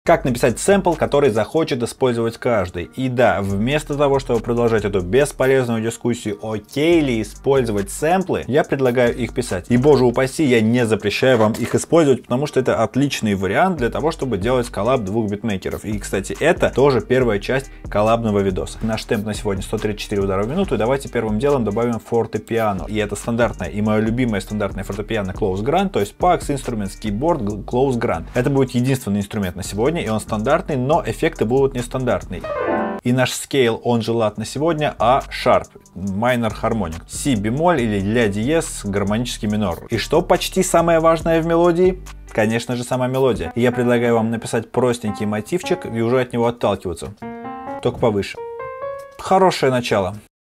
Как написать сэмпл, который захочет использовать каждый. И да, вместо того, чтобы продолжать эту бесполезную дискуссию, окей ли использовать сэмплы, я предлагаю их писать. И боже упаси, я не запрещаю вам их использовать, потому что это отличный вариант для того, чтобы делать коллаб двух битмейкеров. И, кстати, это тоже первая часть коллабного видоса. Наш темп на сегодня 134 удара в минуту, и давайте первым делом добавим фортепиано. И это стандартное, и мое любимое стандартное фортепиано Close Grant, то есть PAX Instruments Keyboard Close Grant. Это будет единственный инструмент на сегодня, и он стандартный, но эффекты будут нестандартные. И наш scale, он же лад на сегодня, А sharp, minor harmonic, си бемоль или ля диез, гармонический минор. И что почти самое важное в мелодии? Конечно же, сама мелодия. И я предлагаю вам написать простенький мотивчик и уже от него отталкиваться. Только повыше. Хорошее начало.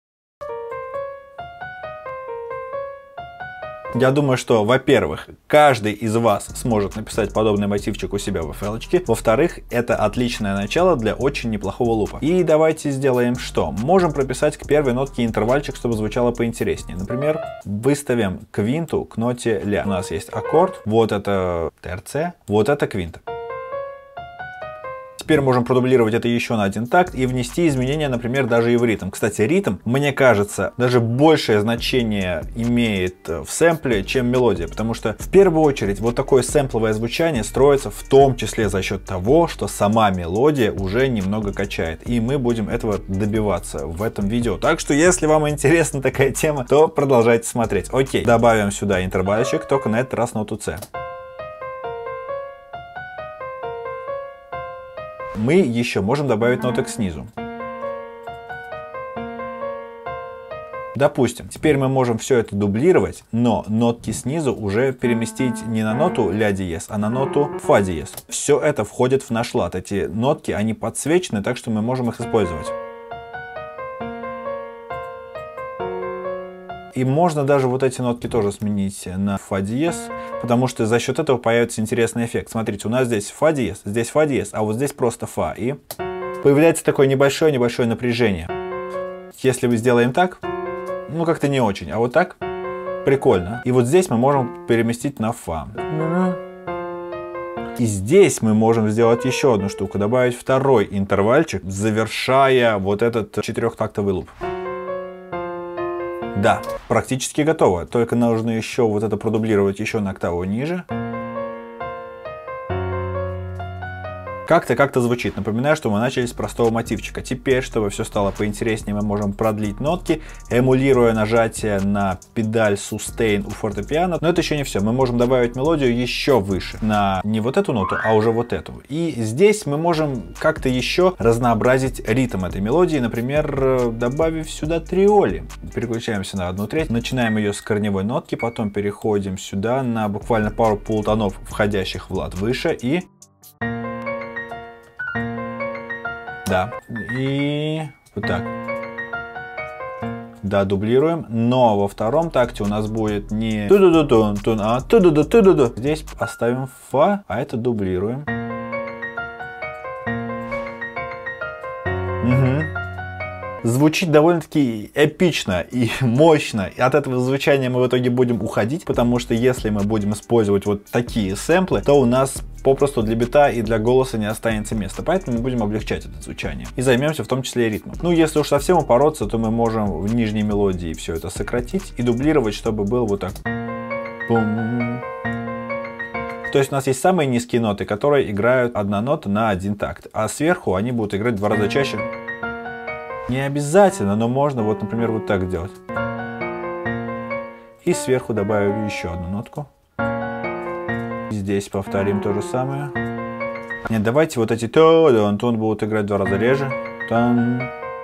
Я думаю, что, во-первых, каждый из вас сможет написать подобный мотивчик у себя в FL-очке. Во-вторых, это отличное начало для очень неплохого лупа. И давайте сделаем что? Можем прописать к первой нотке интервальчик, чтобы звучало поинтереснее. Например, выставим квинту к ноте ля. У нас есть аккорд, вот это терция, вот это квинта. Теперь можем продублировать это еще на один такт и внести изменения, например, даже и в ритм. Кстати, ритм, мне кажется, даже большее значение имеет в сэмпле, чем мелодия, потому что в первую очередь вот такое сэмпловое звучание строится в том числе за счет того, что сама мелодия уже немного качает, и мы будем этого добиваться в этом видео. Так что, если вам интересна такая тема, то продолжайте смотреть. Окей, добавим сюда интервальчик, только на этот раз ноту С. Мы еще можем добавить ноток снизу. Допустим, теперь мы можем все это дублировать, но нотки снизу уже переместить не на ноту ля диез, а на ноту фа диез. Все это входит в наш лад. Эти нотки, они подсвечены, так что мы можем их использовать. И можно даже вот эти нотки тоже сменить на фа диез, потому что за счет этого появится интересный эффект. Смотрите, у нас здесь фа диез, а вот здесь просто фа. И появляется такое небольшое напряжение. Если мы сделаем так, ну как-то не очень, а вот так прикольно. И вот здесь мы можем переместить на фа. И здесь мы можем сделать еще одну штуку, добавить второй интервальчик, завершая вот этот четырехтактовый луп. Да, практически готово, только нужно еще вот это продублировать еще на октаву ниже. Как-то звучит. Напоминаю, что мы начали с простого мотивчика. Теперь, чтобы все стало поинтереснее, мы можем продлить нотки, эмулируя нажатие на педаль Sustain у фортепиано. Но это еще не все. Мы можем добавить мелодию еще выше. На не вот эту ноту, а уже вот эту. И здесь мы можем как-то еще разнообразить ритм этой мелодии. Например, добавив сюда триоли. Переключаемся на 1/3. Начинаем ее с корневой нотки. Потом переходим сюда на буквально пару полутонов, входящих в лад выше. И... да, и вот так. Да, дублируем, но во втором такте у нас будет не ту-ду-ду-тун-тун, а ту-ду-ду-ту-ду-ду. Здесь оставим фа, а это дублируем. Звучит довольно-таки эпично и мощно. И от этого звучания мы в итоге будем уходить, потому что если мы будем использовать вот такие сэмплы, то у нас попросту для бита и для голоса не останется места. Поэтому мы будем облегчать это звучание. И займемся в том числе и ритмом. Ну, если уж совсем упороться, то мы можем в нижней мелодии все это сократить и дублировать, чтобы было вот так. Бум. То есть у нас есть самые низкие ноты, которые играют одна нота на один такт. А сверху они будут играть в 2 раза чаще. Не обязательно, но можно вот, например, вот так сделать. И сверху добавим еще одну нотку. Здесь повторим то же самое. Нет, давайте вот эти тон будут играть в 2 раза реже. Тан,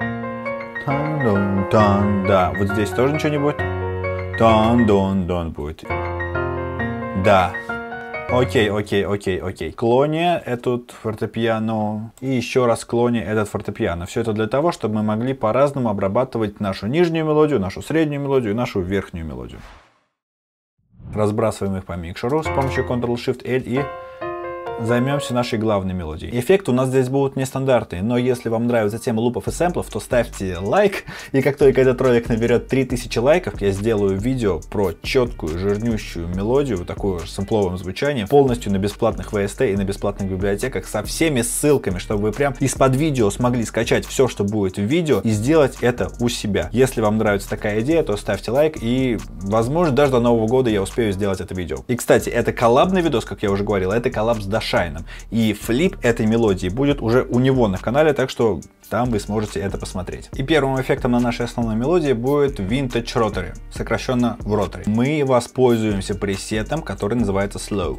тан, тан. Да, вот здесь тоже ничего не будет. Тан, дон, дон будет. Да. Окей. Клони этот фортепиано. И еще раз клони этот фортепиано. Все это для того, чтобы мы могли по-разному обрабатывать нашу нижнюю мелодию, нашу среднюю мелодию и нашу верхнюю мелодию. Разбрасываем их по микшеру с помощью Ctrl-Shift-L и займемся нашей главной мелодией. Эффекты у нас здесь будут нестандартные, но если вам нравится тема лупов и сэмплов, то ставьте лайк, и как только этот ролик наберет 3000 лайков, я сделаю видео про четкую, жирнющую мелодию, вот такую же сэмпловым звучанием, полностью на бесплатных VST и на бесплатных библиотеках со всеми ссылками, чтобы вы прям из-под видео смогли скачать все, что будет в видео, и сделать это у себя. Если вам нравится такая идея, то ставьте лайк, и, возможно, даже до Нового года я успею сделать это видео. И, кстати, это коллабный видос, как я уже говорил, это коллаб с Дашайном. И флип этой мелодии будет уже у него на канале, так что там вы сможете это посмотреть. И первым эффектом на нашей основной мелодии будет Vintage Rotary, сокращенно в Rotary. Мы воспользуемся пресетом, который называется Slow.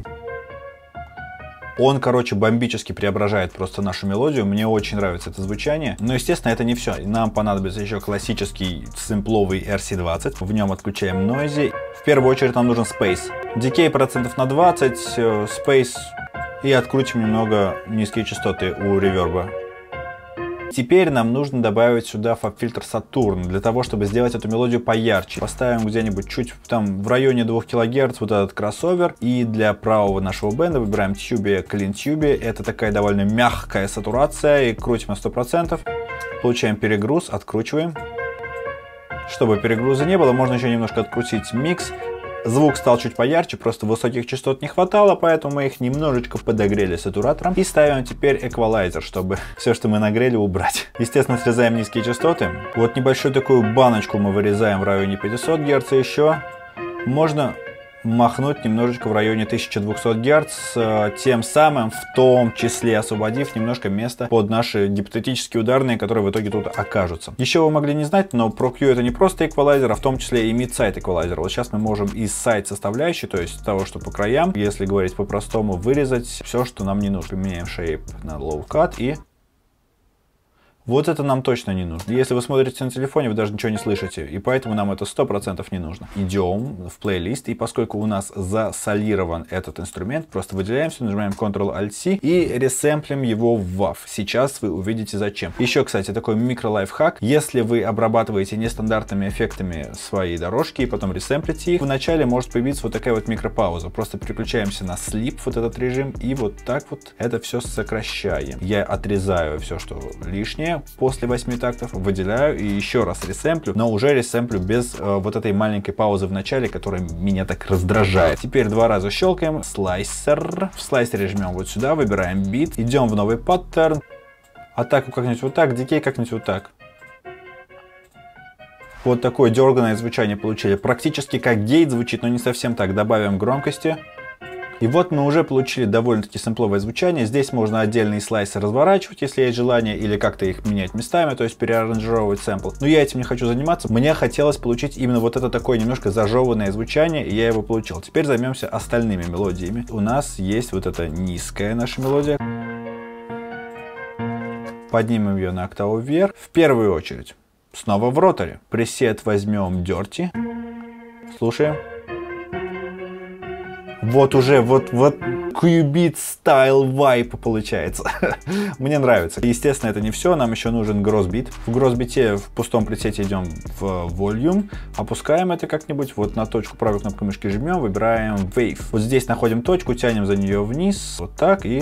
Он, короче, бомбически преображает просто нашу мелодию. Мне очень нравится это звучание. Но, естественно, это не все. Нам понадобится еще классический сэмпловый RC20. В нем отключаем Noisy. В первую очередь нам нужен Space. Decay процентов на 20, Space. И открутим немного низкие частоты у реверба. Теперь нам нужно добавить сюда фаб-фильтр Saturn, для того, чтобы сделать эту мелодию поярче. Поставим где-нибудь чуть там в районе 2 кГц вот этот кроссовер. И для правого нашего бенда выбираем Tube Clean Tube. Это такая довольно мягкая сатурация. И крутим на 100%. Получаем перегруз, откручиваем. Чтобы перегруза не было, можно еще немножко открутить микс. Звук стал чуть поярче, просто высоких частот не хватало, поэтому мы их немножечко подогрели сатуратором. И ставим теперь эквалайзер, чтобы все, что мы нагрели, убрать. Естественно, срезаем низкие частоты. Вот небольшую такую баночку мы вырезаем в районе 500 Гц еще. Можно махнуть немножечко в районе 1200 Гц, тем самым в том числе освободив немножко места под наши гипотетические ударные, которые в итоге тут окажутся. Еще вы могли не знать, но Pro Q это не просто эквалайзер, а в том числе и mid-side эквалайзер. Вот сейчас мы можем из сайт составляющей, то есть того, что по краям, если говорить по-простому, вырезать все, что нам не нужно. Поменяем shape на low cut и... Вот это нам точно не нужно. Если вы смотрите на телефоне, вы даже ничего не слышите, и поэтому нам это 100% не нужно. Идем в плейлист, и поскольку у нас засолирован этот инструмент, просто выделяем все, нажимаем Ctrl-Alt-C и ресэмплим его в WAV. Сейчас вы увидите зачем. Еще, кстати, такой микро-лайфхак. Если вы обрабатываете нестандартными эффектами свои дорожки и потом ресэмплите их, вначале может появиться вот такая вот микропауза. Просто переключаемся на Sleep, вот этот режим, и вот так вот это все сокращаем. Я отрезаю все, что лишнее. После 8 тактов выделяю и еще раз ресэмплю, но уже ресэмплю без вот этой маленькой паузы в начале, которая меня так раздражает. Теперь 2 раза щелкаем, слайсер. В слайсере жмем вот сюда, выбираем бит, идем в новый паттерн, атаку как-нибудь вот так, дикей как-нибудь вот так. Вот такое дерганое звучание получили. Практически как гейт звучит, но не совсем так. Добавим громкости. И вот мы уже получили довольно-таки сэмпловое звучание. Здесь можно отдельные слайсы разворачивать, если есть желание, или как-то их менять местами, то есть переаранжировать сэмпл. Но я этим не хочу заниматься. Мне хотелось получить именно вот это такое немножко зажеванное звучание, и я его получил. Теперь займемся остальными мелодиями. У нас есть вот эта низкая наша мелодия. Поднимем ее на октаву вверх. В первую очередь снова в роторе. Пресет возьмем Dirty. Слушаем. Вот уже, вот Qubit Style Vibe получается. Мне нравится. Естественно, это не все, нам еще нужен Grossbeat. В Grossbeat в пустом пресете идем в Volume, опускаем это как-нибудь, вот на точку правой кнопкой мышки жмем, выбираем Wave. Вот здесь находим точку, тянем за нее вниз, вот так и...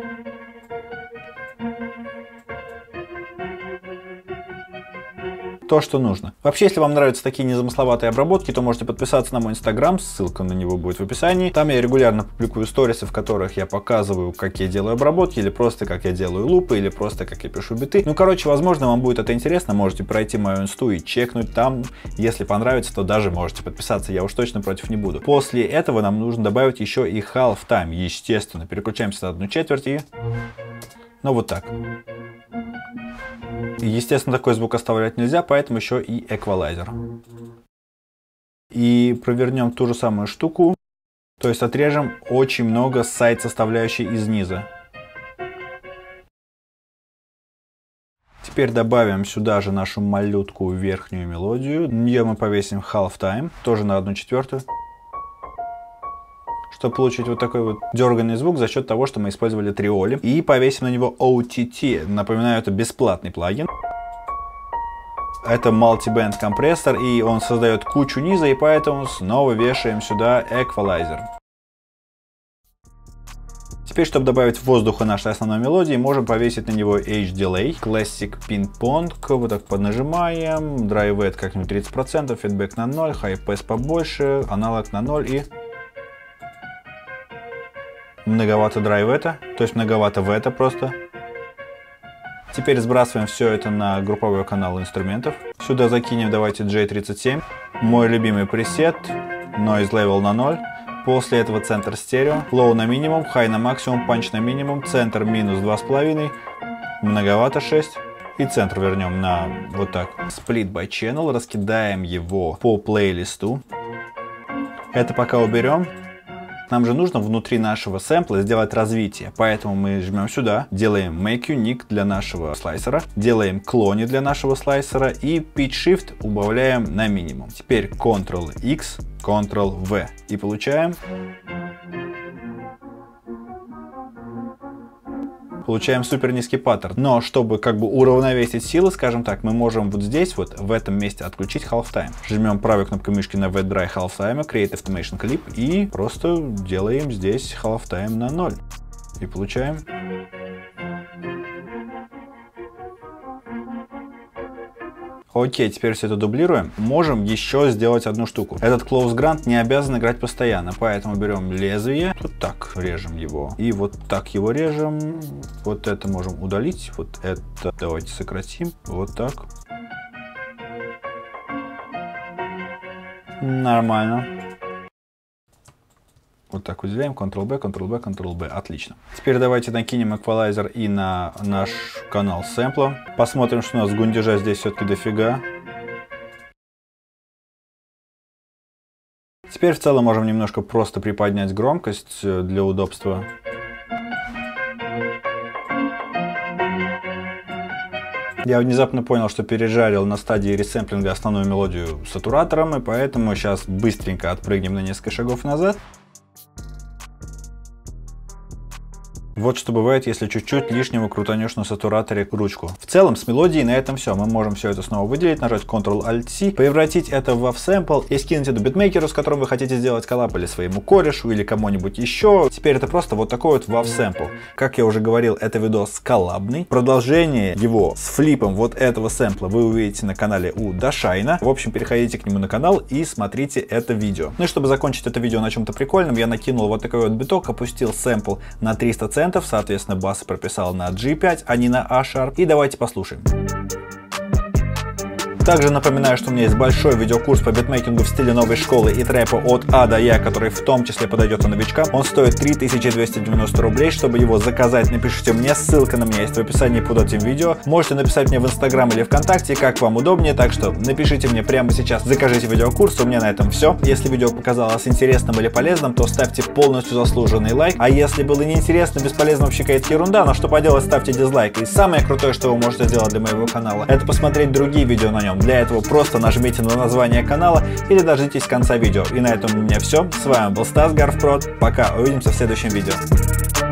То, что нужно. Вообще, если вам нравятся такие незамысловатые обработки, то можете подписаться на мой инстаграм, ссылка на него будет в описании. Там я регулярно публикую сторисы, в которых я показываю, как я делаю обработки, или просто как я делаю лупы, или просто как я пишу биты. Ну, короче, возможно, вам будет это интересно, можете пройти мою инсту и чекнуть там. Если понравится, то даже можете подписаться, я уж точно против не буду. После этого нам нужно добавить еще и half-time, естественно. Переключаемся на 1/4 и... Ну, вот так. Естественно, такой звук оставлять нельзя, поэтому еще и эквалайзер. И провернем ту же самую штуку. То есть отрежем очень много сайт составляющей из низа. Теперь добавим сюда же нашу малютку верхнюю мелодию. На нее мы повесим half time, тоже на 1/4. Чтобы получить вот такой вот дерганный звук за счет того, что мы использовали триоли. И повесим на него OTT. Напоминаю, это бесплатный плагин. Это multi-band компрессор, и он создает кучу низа, и поэтому снова вешаем сюда эквалайзер. Теперь, чтобы добавить воздуха нашей основной мелодии, можем повесить на него H-Delay, Classic Ping Pong, вот так поднажимаем, Dry Wet как-нибудь 30%, фидбэк на 0, High Pass побольше, аналог на 0 и... Многовато Dry Wet, то есть многовато вета просто. Теперь сбрасываем все это на групповой канал инструментов. Сюда закинем, давайте, J37, мой любимый пресет, Noise Level на 0. После этого центр стерео, Low на минимум, High на максимум, Punch на минимум, центр минус 2,5, многовато 6. И центр вернем на вот так. Split by Channel, раскидаем его по плейлисту. Это пока уберем. Нам же нужно внутри нашего сэмпла сделать развитие, поэтому мы жмем сюда, делаем Make Unique для нашего слайсера, делаем клони для нашего слайсера и Pitch Shift убавляем на минимум. Теперь Ctrl-X, Ctrl-V и получаем супер низкий паттерн. Но чтобы как бы уравновесить силы, скажем так, мы можем вот здесь вот в этом месте отключить Halftime. Жмем правой кнопкой мышки на Wet Dry Halftime, Create Estimation Clip и просто делаем здесь Halftime на 0. И получаем... Окей, теперь все это дублируем. Можем еще сделать одну штуку. Этот Close Grunt не обязан играть постоянно, поэтому берем лезвие, вот так режем его, и вот так его режем. Вот это можем удалить, вот это давайте сократим, вот так. Нормально. Вот так выделяем, Ctrl-B, Ctrl-B, Ctrl-B. Отлично. Теперь давайте накинем эквалайзер и на наш канал сэмпла. Посмотрим, что у нас гундежа здесь все-таки дофига. Теперь в целом можем немножко просто приподнять громкость для удобства. Я внезапно понял, что пережарил на стадии ресэмплинга основную мелодию сатуратором, и поэтому сейчас быстренько отпрыгнем на несколько шагов назад. Вот что бывает, если чуть-чуть лишнего крутанешь на сатураторе ручку. В целом, с мелодией на этом все. Мы можем все это снова выделить, нажать Ctrl-Alt-C, превратить это в WAV-сэмпл и скинуть это битмейкеру, с которым вы хотите сделать коллаб, или своему корешу, или кому-нибудь еще. Теперь это просто вот такой вот WAV-сэмпл. Как я уже говорил, это видос коллабный. Продолжение его с флипом вот этого сэмпла вы увидите на канале у Дашайна. В общем, переходите к нему на канал и смотрите это видео. Ну и чтобы закончить это видео на чем-то прикольном, я накинул вот такой вот биток, опустил сэмпл на 300 центов. Соответственно, бас прописал на G5, а не на A-Sharp. И давайте послушаем. Также напоминаю, что у меня есть большой видеокурс по битмейкингу в стиле новой школы и трэпа от А до Я, который в том числе подойдет и новичкам. Он стоит 3290 рублей. Чтобы его заказать, напишите мне, ссылка на меня есть в описании под этим видео. Можете написать мне в Инстаграм или ВКонтакте, как вам удобнее, так что напишите мне прямо сейчас, закажите видеокурс. У меня на этом все. Если видео показалось интересным или полезным, то ставьте полностью заслуженный лайк. А если было неинтересно, бесполезно, вообще какая-то ерунда, но что поделать, ставьте дизлайк. И самое крутое, что вы можете сделать для моего канала, это посмотреть другие видео на нем. Для этого просто нажмите на название канала или дождитесь конца видео. И на этом у меня все. С вами был Стас Гарвпрод. Пока, увидимся в следующем видео.